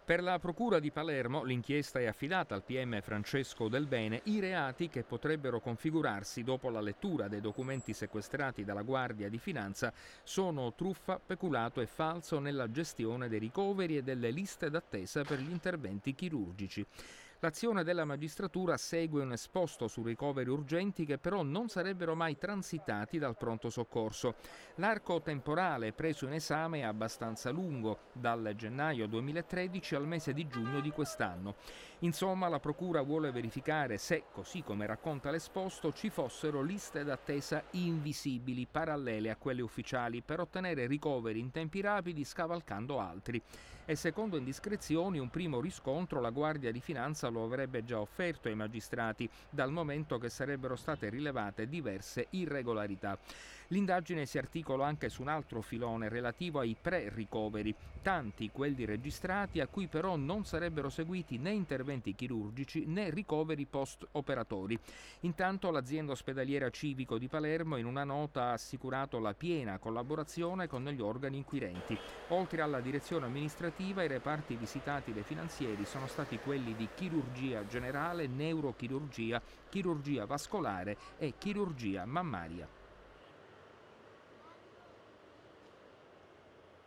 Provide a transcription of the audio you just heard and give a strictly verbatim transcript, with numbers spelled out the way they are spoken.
Per la Procura di Palermo l'inchiesta è affidata al P M Francesco Del Bene. I reati che potrebbero configurarsi dopo la lettura dei documenti sequestrati dalla Guardia di Finanza sono truffa, peculato e falso nella gestione dei ricoveri e delle liste d'attesa per gli interventi chirurgici. L'azione della magistratura segue un esposto su ricoveri urgenti che però non sarebbero mai transitati dal pronto soccorso. L'arco temporale preso in esame è abbastanza lungo, dal gennaio duemilatredici al mese di giugno di quest'anno. Insomma, la Procura vuole verificare se, così come racconta l'esposto, ci fossero liste d'attesa invisibili, parallele a quelle ufficiali, per ottenere ricoveri in tempi rapidi scavalcando altri. E secondo indiscrezioni, un primo riscontro la Guardia di Finanza lo avrebbe già offerto ai magistrati, dal momento che sarebbero state rilevate diverse irregolarità. L'indagine si articola anche su un altro filone relativo ai pre-ricoveri, tanti quelli registrati a cui però non sarebbero seguiti né interventi chirurgici né ricoveri post-operatori. Intanto l'azienda ospedaliera Civico di Palermo in una nota ha assicurato la piena collaborazione con gli organi inquirenti. Oltre alla direzione amministrativa, i reparti visitati dai finanzieri sono stati quelli di chirurgia generale, neurochirurgia, chirurgia vascolare e chirurgia mammaria.